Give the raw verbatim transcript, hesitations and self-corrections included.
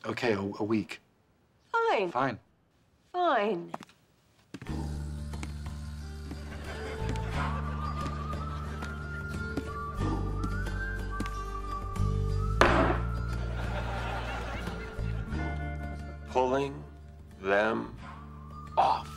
Okay, a, a week. Fine. Fine. Fine. Pulling them off.